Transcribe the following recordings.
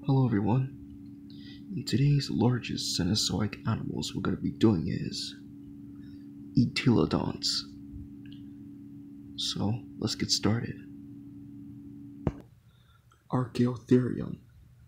Hello everyone. In today's largest Cenozoic animals we're going to be doing is entelodonts. So let's get started. Archaeotherium.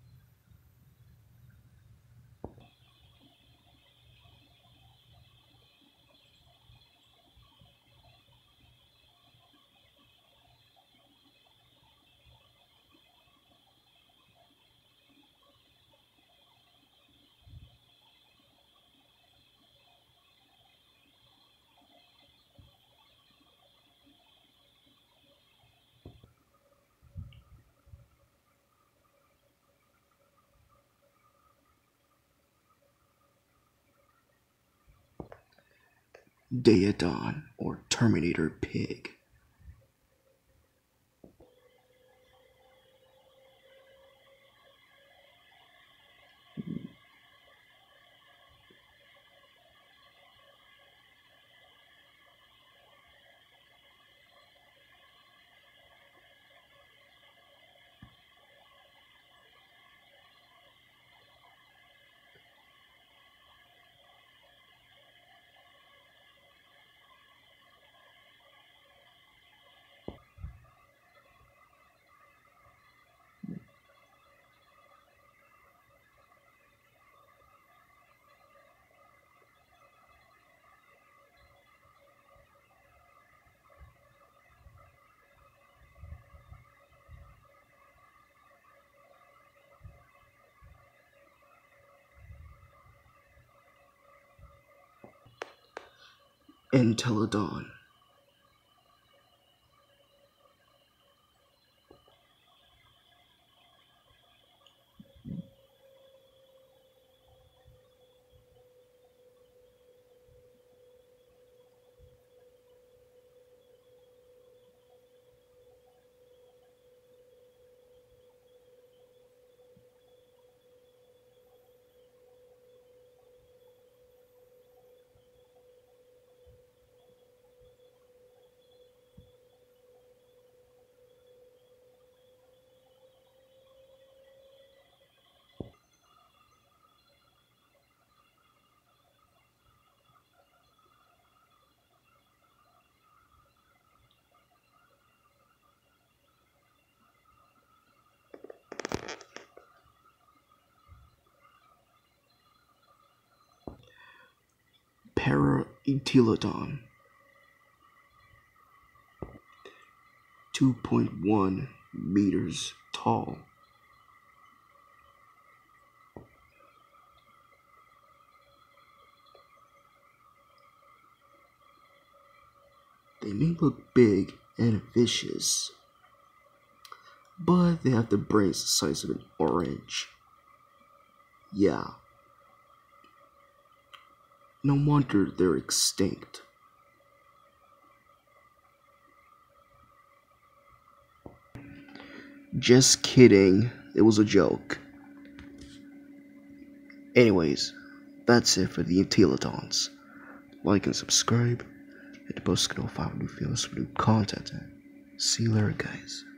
Daedon or Terminator pig. Entelodon. Para-entelodon. 2.1 meters tall. They may look big and vicious, but they have the brains the size of an orange. Yeah. No wonder they're extinct. Just kidding, it was a joke. Anyways, that's it for the entelodonts. Like and subscribe, hit the post notification for new videos, for new content. See you later, guys.